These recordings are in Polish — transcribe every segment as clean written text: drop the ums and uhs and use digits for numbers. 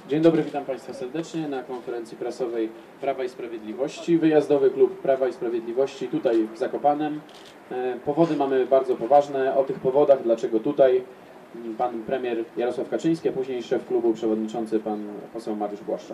Dzień dobry, witam Państwa serdecznie na konferencji prasowej Prawa i Sprawiedliwości. Wyjazdowy klub Prawa i Sprawiedliwości tutaj w Zakopanem. Powody mamy bardzo poważne. O tych powodach, dlaczego tutaj, pan premier Jarosław Kaczyński, a później szef klubu, przewodniczący pan poseł Mariusz Błaszczak.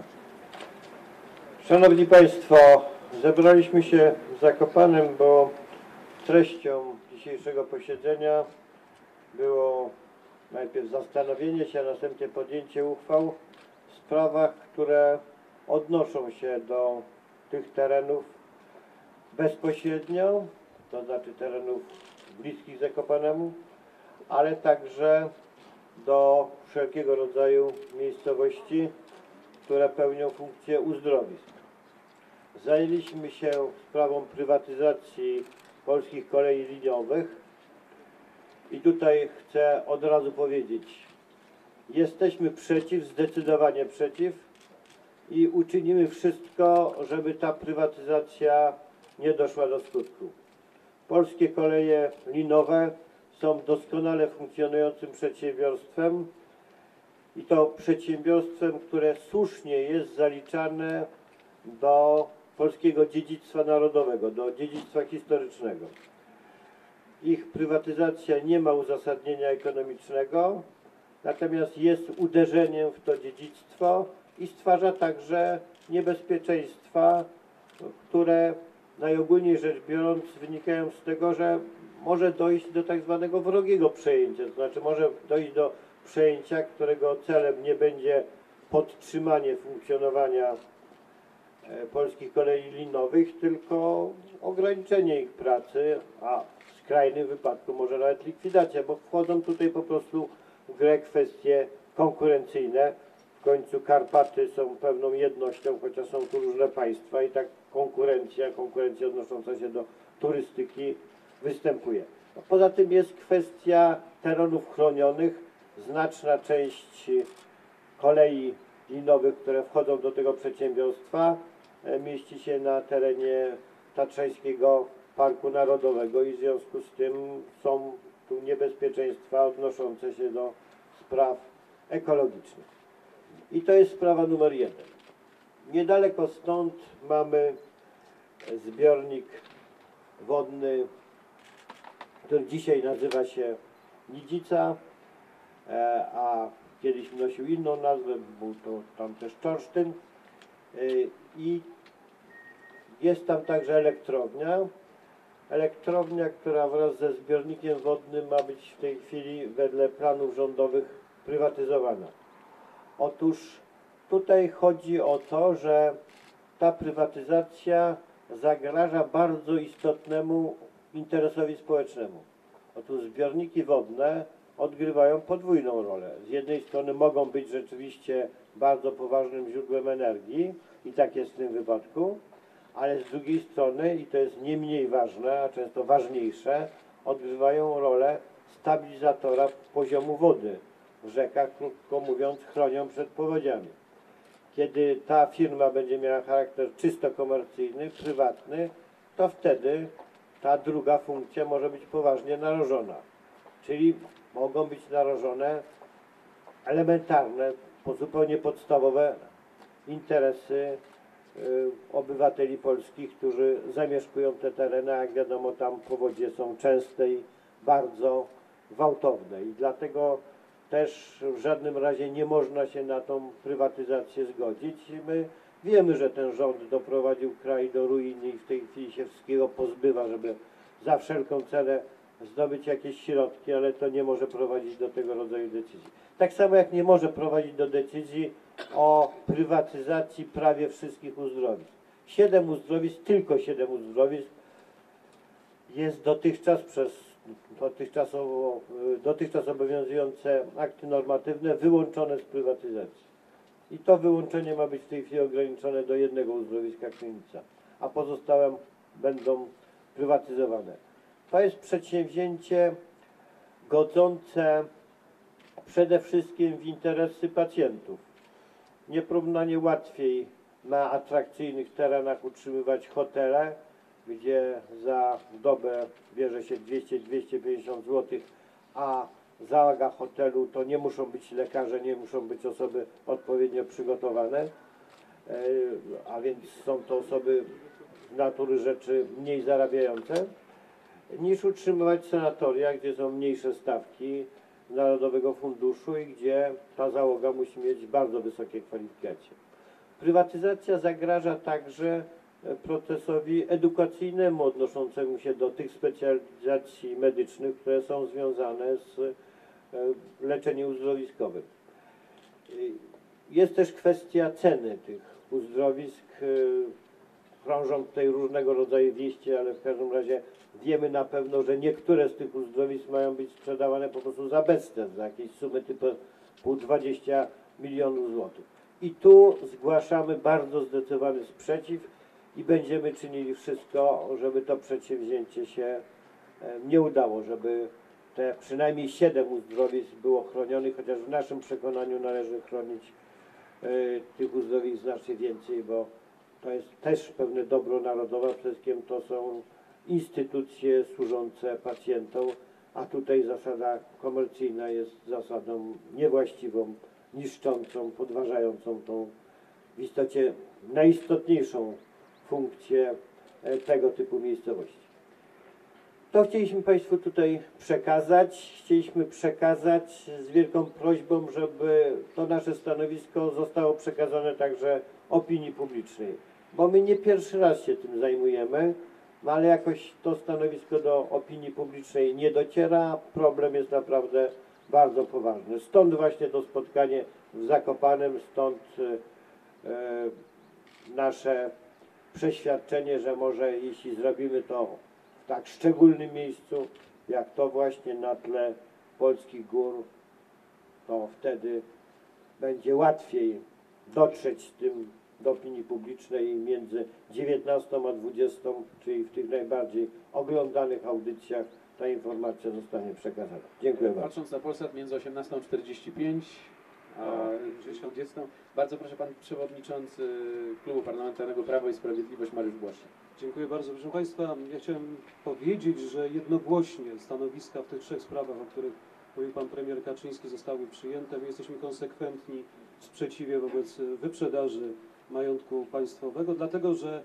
Szanowni Państwo, zebraliśmy się w Zakopanem, bo treścią dzisiejszego posiedzenia było najpierw zastanowienie się, a następnie podjęcie uchwał w sprawach, które odnoszą się do tych terenów bezpośrednio, to znaczy terenów bliskich Zakopanemu, ale także do wszelkiego rodzaju miejscowości, które pełnią funkcję uzdrowisk. Zajęliśmy się sprawą prywatyzacji polskich kolei liniowych i tutaj chcę od razu powiedzieć, jesteśmy przeciw, zdecydowanie przeciw i uczynimy wszystko, żeby ta prywatyzacja nie doszła do skutku. Polskie koleje linowe są doskonale funkcjonującym przedsiębiorstwem i to przedsiębiorstwem, które słusznie jest zaliczane do polskiego dziedzictwa narodowego, do dziedzictwa historycznego. Ich prywatyzacja nie ma uzasadnienia ekonomicznego, natomiast jest uderzeniem w to dziedzictwo i stwarza także niebezpieczeństwa, które najogólniej rzecz biorąc wynikają z tego, że może dojść do tak zwanego wrogiego przejęcia, to znaczy może dojść do przejęcia, którego celem nie będzie podtrzymanie funkcjonowania polskich kolei linowych, tylko ograniczenie ich pracy, a w skrajnym wypadku może nawet likwidacja, bo wchodzą tutaj po prostu w grę kwestie konkurencyjne. W końcu Karpaty są pewną jednością, chociaż są tu różne państwa i tak konkurencja odnosząca się do turystyki występuje. Poza tym jest kwestia terenów chronionych. Znaczna część kolei linowych, które wchodzą do tego przedsiębiorstwa, mieści się na terenie Tatrzańskiego Parku Narodowego i w związku z tym są tu niebezpieczeństwa odnoszące się do spraw ekologicznych. I to jest sprawa numer 1. Niedaleko stąd mamy zbiornik wodny, który dzisiaj nazywa się Nidzica, a kiedyś nosił inną nazwę, był to tam też Czorsztyn i jest tam także elektrownia, która wraz ze zbiornikiem wodnym ma być w tej chwili wedle planów rządowych prywatyzowana. Otóż tutaj chodzi o to, że ta prywatyzacja zagraża bardzo istotnemu interesowi społecznemu. Otóż zbiorniki wodne odgrywają podwójną rolę. Z jednej strony mogą być rzeczywiście bardzo poważnym źródłem energii i tak jest w tym wypadku, ale z drugiej strony, i to jest nie mniej ważne, a często ważniejsze, odgrywają rolę stabilizatora poziomu wody w rzekach, krótko mówiąc, chronią przed powodziami. Kiedy ta firma będzie miała charakter czysto komercyjny, prywatny, to wtedy ta druga funkcja może być poważnie narażona. Czyli mogą być narażone elementarne, zupełnie podstawowe interesy obywateli polskich, którzy zamieszkują te tereny, a jak wiadomo tam powodzie są częste i bardzo gwałtowne. I dlatego też w żadnym razie nie można się na tą prywatyzację zgodzić. My wiemy, że ten rząd doprowadził kraj do ruiny i w tej chwili się wszystkiego pozbywa, żeby za wszelką cenę zdobyć jakieś środki, ale to nie może prowadzić do tego rodzaju decyzji. Tak samo jak nie może prowadzić do decyzji o prywatyzacji prawie wszystkich uzdrowisk. 7 uzdrowisk, tylko 7 uzdrowisk jest dotychczas obowiązujące akty normatywne wyłączone z prywatyzacji. I to wyłączenie ma być w tej chwili ograniczone do jednego uzdrowiska Krynica, a pozostałe będą prywatyzowane. To jest przedsięwzięcie godzące przede wszystkim w interesy pacjentów. Nieporównanie łatwiej na atrakcyjnych terenach utrzymywać hotele, gdzie za dobę bierze się 200-250 zł, a załoga hotelu to nie muszą być lekarze, nie muszą być osoby odpowiednio przygotowane, a więc są to osoby z natury rzeczy mniej zarabiające, niż utrzymywać sanatoria, gdzie są mniejsze stawki Narodowego Funduszu i gdzie ta załoga musi mieć bardzo wysokie kwalifikacje. Prywatyzacja zagraża także procesowi edukacyjnemu odnoszącemu się do tych specjalizacji medycznych, które są związane z leczeniem uzdrowiskowym. Jest też kwestia ceny tych uzdrowisk. Krążą tutaj różnego rodzaju wieści, ale w każdym razie wiemy na pewno, że niektóre z tych uzdrowisk mają być sprzedawane po prostu za bezcen, za jakieś sumy typu 20 milionów złotych. I tu zgłaszamy bardzo zdecydowany sprzeciw i będziemy czynili wszystko, żeby to przedsięwzięcie się nie udało, żeby te przynajmniej 7 uzdrowisk było chronionych, chociaż w naszym przekonaniu należy chronić tych uzdrowisk znacznie więcej, bo to jest też pewne dobro narodowe, przede wszystkim to są instytucje służące pacjentom, a tutaj zasada komercyjna jest zasadą niewłaściwą, niszczącą, podważającą tą w istocie najistotniejszą funkcję tego typu miejscowości. To chcieliśmy Państwu tutaj przekazać. Chcieliśmy przekazać z wielką prośbą, żeby to nasze stanowisko zostało przekazane także opinii publicznej. Bo my nie pierwszy raz się tym zajmujemy, ale jakoś to stanowisko do opinii publicznej nie dociera. Problem jest naprawdę bardzo poważny. Stąd właśnie to spotkanie w Zakopanem, stąd nasze przeświadczenie, że może jeśli zrobimy to w tak szczególnym miejscu, jak to właśnie na tle polskich gór, to wtedy będzie łatwiej dotrzeć z tym do opinii publicznej między 19 a 20, czyli w tych najbardziej oglądanych audycjach ta informacja zostanie przekazana. Dziękuję bardzo. Patrząc na Polsat między 18:45 a 20. Bardzo proszę pan przewodniczący Klubu Parlamentarnego Prawo i Sprawiedliwość Mariusz Błaszczak. Dziękuję bardzo. Proszę Państwa, ja chciałem powiedzieć, że jednogłośnie stanowiska w tych 3 sprawach, o których mówił Pan Premier Kaczyński, zostały przyjęte. My jesteśmy konsekwentni w sprzeciwie wobec wyprzedaży majątku państwowego, dlatego że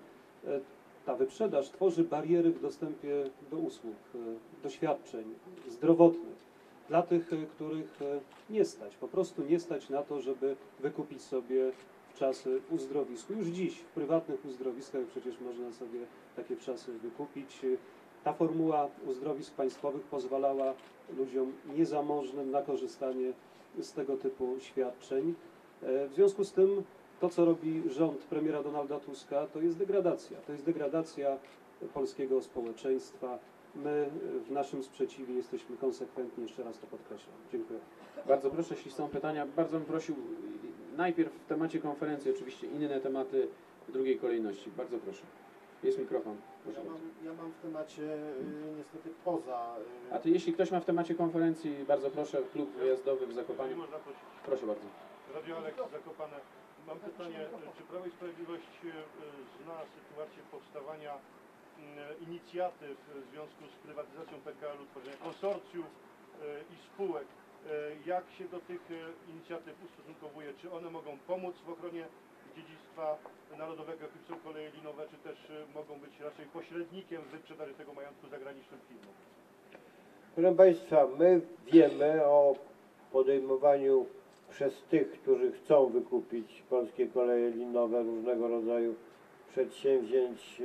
ta wyprzedaż tworzy bariery w dostępie do usług, do świadczeń zdrowotnych dla tych, których nie stać, po prostu nie stać na to, żeby wykupić sobie wczasy uzdrowisku. Już dziś w prywatnych uzdrowiskach przecież można sobie takie wczasy wykupić. Ta formuła uzdrowisk państwowych pozwalała ludziom niezamożnym na korzystanie z tego typu świadczeń. W związku z tym to, co robi rząd premiera Donalda Tuska, to jest degradacja. To jest degradacja polskiego społeczeństwa. My w naszym sprzeciwie jesteśmy konsekwentni, jeszcze raz to podkreślam. Dziękuję. Bardzo proszę, jeśli są pytania, bardzo bym prosił najpierw w temacie konferencji, oczywiście inne tematy w drugiej kolejności. Bardzo proszę. Jest mikrofon. Proszę bardzo. Ja mam w temacie niestety poza... A to jeśli ktoś ma w temacie konferencji, bardzo proszę, klub wyjazdowy w Zakopaniu. Można prosić. Proszę bardzo. Radio Aleks Zakopane. Mam pytanie, czy Prawo i Sprawiedliwość zna sytuację powstawania inicjatyw w związku z prywatyzacją PKL-u, tworzenia konsorcjów i spółek? Jak się do tych inicjatyw ustosunkowuje? Czy one mogą pomóc w ochronie dziedzictwa narodowego, jakim są koleje linowe, czy też mogą być raczej pośrednikiem w wyprzedaży tego majątku zagranicznym firmom? Proszę Państwa, my wiemy o podejmowaniu przez tych, którzy chcą wykupić polskie koleje linowe, różnego rodzaju przedsięwzięć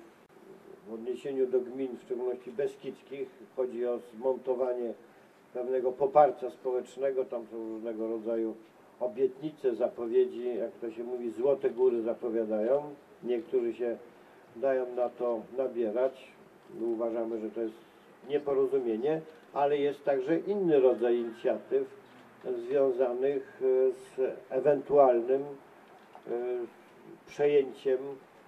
w odniesieniu do gmin, w szczególności beskidzkich. Chodzi o zmontowanie pewnego poparcia społecznego, tam są różnego rodzaju obietnice, zapowiedzi, jak to się mówi, złote góry zapowiadają. Niektórzy się dają na to nabierać. My uważamy, że to jest nieporozumienie, ale jest także inny rodzaj inicjatyw związanych z ewentualnym przejęciem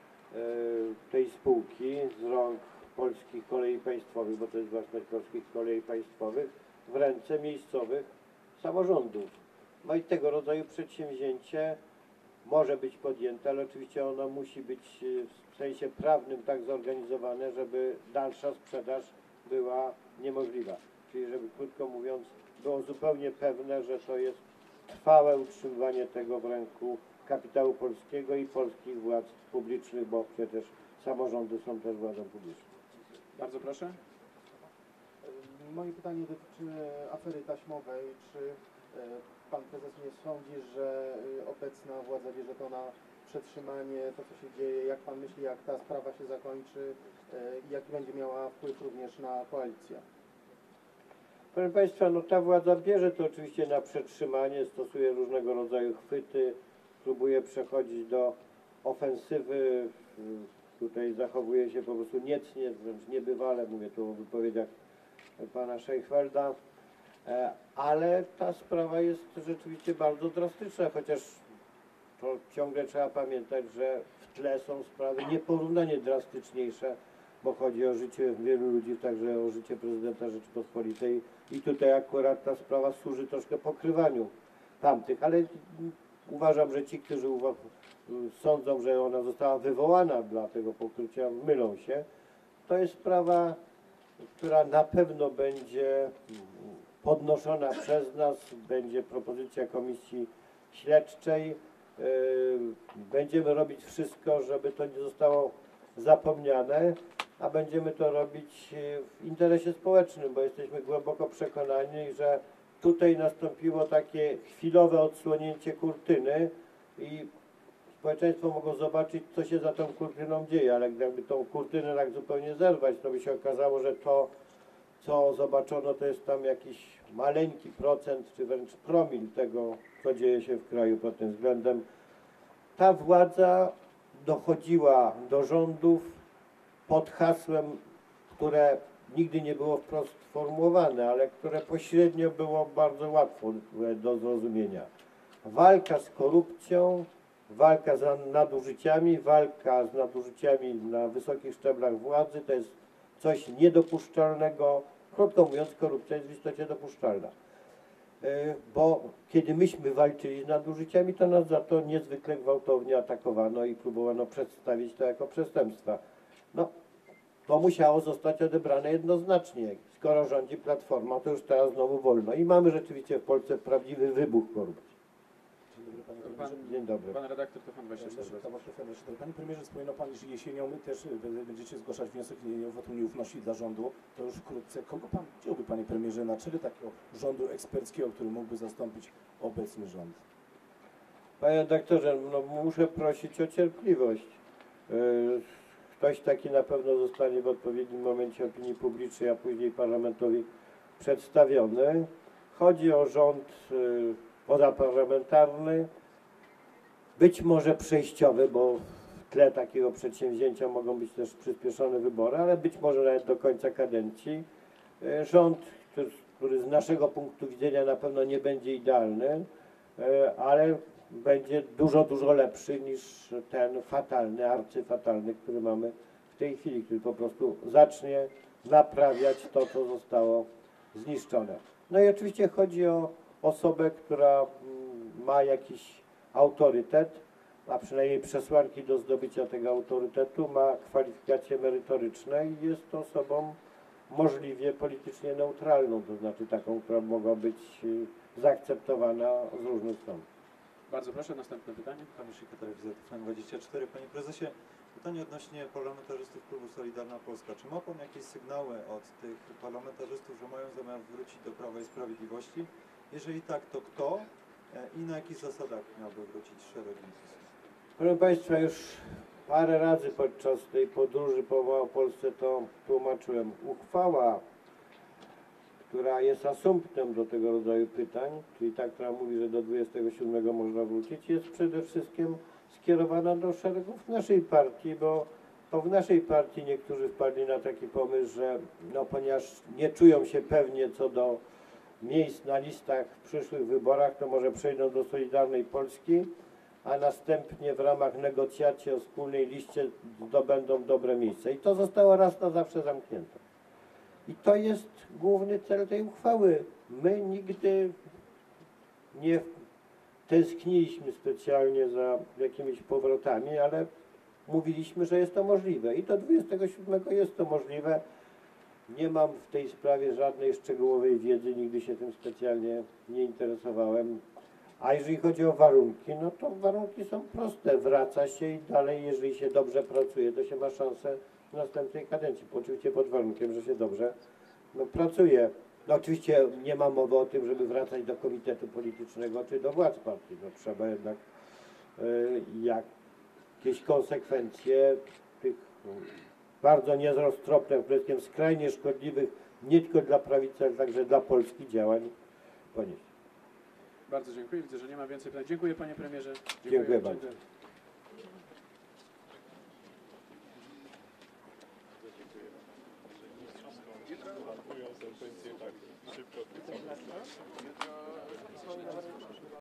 tej spółki z rąk Polskich Kolei Państwowych, bo to jest własność Polskich Kolei Państwowych, w ręce miejscowych samorządów. No i tego rodzaju przedsięwzięcie może być podjęte, ale oczywiście ono musi być w sensie prawnym tak zorganizowane, żeby dalsza sprzedaż była niemożliwa. Czyli żeby, krótko mówiąc, było zupełnie pewne, że to jest trwałe utrzymywanie tego w ręku kapitału polskiego i polskich władz publicznych, bo przecież samorządy są też władzą publiczną. Bardzo proszę. Moje pytanie dotyczy afery taśmowej. Czy pan prezes nie sądzi, że obecna władza bierze to na przetrzymanie, to co się dzieje? Jak pan myśli, jak ta sprawa się zakończy i jaki będzie miała wpływ również na koalicję? Proszę Państwa, no ta władza bierze to oczywiście na przetrzymanie, stosuje różnego rodzaju chwyty, próbuje przechodzić do ofensywy, tutaj zachowuje się po prostu niecnie, wręcz niebywale, mówię tu o wypowiedziach pana Szejchfelda, ale ta sprawa jest rzeczywiście bardzo drastyczna, chociaż to ciągle trzeba pamiętać, że w tle są sprawy nieporównanie drastyczniejsze, bo chodzi o życie wielu ludzi, także o życie prezydenta Rzeczypospolitej i tutaj akurat ta sprawa służy troszkę pokrywaniu tamtych, ale uważam, że ci, którzy sądzą, że ona została wywołana dla tego pokrycia, mylą się. To jest sprawa, która na pewno będzie podnoszona przez nas, będzie propozycja komisji śledczej. Będziemy robić wszystko, żeby to nie zostało zapomniane, a będziemy to robić w interesie społecznym, bo jesteśmy głęboko przekonani, że tutaj nastąpiło takie chwilowe odsłonięcie kurtyny i społeczeństwo mogło zobaczyć, co się za tą kurtyną dzieje, ale gdyby tą kurtynę tak zupełnie zerwać, to by się okazało, że to, co zobaczono, to jest tam jakiś maleńki procent, czy wręcz promil tego, co dzieje się w kraju pod tym względem. Ta władza dochodziła do rządów pod hasłem, które nigdy nie było wprost sformułowane, ale które pośrednio było bardzo łatwo do zrozumienia. Walka z korupcją, walka z nadużyciami, walka z nadużyciami na wysokich szczeblach władzy to jest coś niedopuszczalnego. Krótko mówiąc, korupcja jest w istocie dopuszczalna. Bo kiedy myśmy walczyli z nadużyciami, to nas za to niezwykle gwałtownie atakowano i próbowano przedstawić to jako przestępstwa. No, to musiało zostać odebrane jednoznacznie. Skoro rządzi Platforma, to już teraz znowu wolno. I mamy rzeczywiście w Polsce prawdziwy wybuch korupcji. Dzień dobry, panie Pan, premierze. Dzień dobry. pan redaktor TVN24. Panie premierze, wspominał pan, że jesienią my też będziecie zgłaszać wniosek o wotum nieufności dla rządu. To już wkrótce. Kogo pan chciałby, panie premierze, na czele takiego rządu eksperckiego, który mógłby zastąpić obecny rząd? Panie doktorze, no muszę prosić o cierpliwość. Ktoś taki na pewno zostanie w odpowiednim momencie opinii publicznej, a później parlamentowi przedstawiony. Chodzi o rząd pozaparlamentarny, być może przejściowy, bo w tle takiego przedsięwzięcia mogą być też przyspieszone wybory, ale być może nawet do końca kadencji. Rząd, który z naszego punktu widzenia na pewno nie będzie idealny, ale będzie dużo, dużo lepszy niż ten fatalny, arcyfatalny, który mamy w tej chwili, który po prostu zacznie naprawiać to, co zostało zniszczone. No i oczywiście chodzi o osobę, która ma jakiś autorytet, a przynajmniej przesłanki do zdobycia tego autorytetu, ma kwalifikacje merytoryczne i jest osobą możliwie politycznie neutralną, to znaczy taką, która mogła być zaakceptowana z różnych stron. Bardzo proszę, następne pytanie. Kamil Telewizja TVN24. Panie prezesie, pytanie odnośnie parlamentarzystów klubu Solidarna Polska. Czy ma pan jakieś sygnały od tych parlamentarzystów, że mają zamiar wrócić do Prawa i Sprawiedliwości? Jeżeli tak, to kto i na jakich zasadach miałby wrócić szeregiem PiS-u? Proszę Państwa, już parę razy podczas tej podróży po Małopolsce to tłumaczyłem. Uchwała, która jest asumptem do tego rodzaju pytań, czyli ta, która mówi, że do 27 można wrócić, jest przede wszystkim skierowana do szeregów naszej partii, bo to w naszej partii niektórzy wpadli na taki pomysł, że no, ponieważ nie czują się pewnie co do miejsc na listach w przyszłych wyborach, to może przejdą do Solidarnej Polski, a następnie w ramach negocjacji o wspólnej liście zdobędą dobre miejsce. I to zostało raz na zawsze zamknięte. I to jest główny cel tej uchwały. My nigdy nie tęskniliśmy specjalnie za jakimiś powrotami, ale mówiliśmy, że jest to możliwe. I do 27 jest to możliwe. Nie mam w tej sprawie żadnej szczegółowej wiedzy, nigdy się tym specjalnie nie interesowałem. A jeżeli chodzi o warunki, no to warunki są proste. Wraca się i dalej, jeżeli się dobrze pracuje, to się ma szansę w następnej kadencji. Oczywiście pod warunkiem, że się dobrze pracuje. No oczywiście nie ma mowy o tym, żeby wracać do komitetu politycznego czy do władz partii. No trzeba jednak jakieś konsekwencje tych bardzo nieroztropnych, przede wszystkim skrajnie szkodliwych nie tylko dla prawicy, ale także dla Polski działań ponieść. Bardzo dziękuję. Widzę, że nie ma więcej pytań. Dziękuję panie premierze. Dziękuję bardzo. Sentencje tak szybko.